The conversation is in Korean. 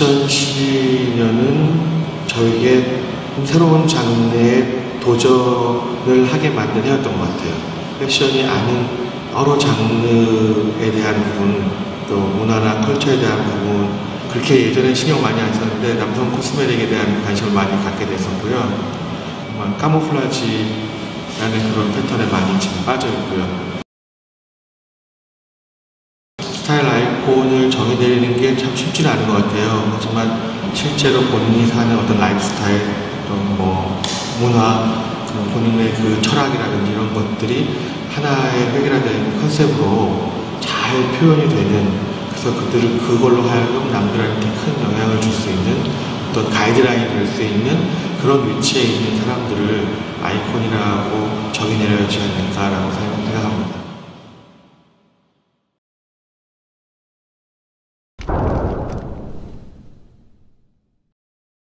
2012년은 저에게 새로운 장르의 도전을 하게 만든 해였던 것 같아요. 패션이 아닌 여러 장르에 대한 부분, 또 문화나 컬처에 대한 부분, 그렇게 예전에 신경 많이 안 썼는데 남성 코스메틱에 대한 관심을 많이 갖게 됐었고요. 정말 카모플라지라는 그런 패턴에 많이 지금 빠져 있고요. 스타일 아이콘을 정의내리는 게 참 쉽지는 않은 것 같아요. 하지만 실제로 본인이 사는 어떤 라이프 스타일, 또 뭐 문화, 본인의 그 철학이라든지 이런 것들이 하나의 획일화된 컨셉으로 잘 표현이 되는, 그래서 그걸로 하여금 남들한테 큰 영향을 줄 수 있는 어떤 가이드라인이 될 수 있는 그런 위치에 있는 사람들을 아이콘이라고 정의내려야지 않을까라고 생각합니다.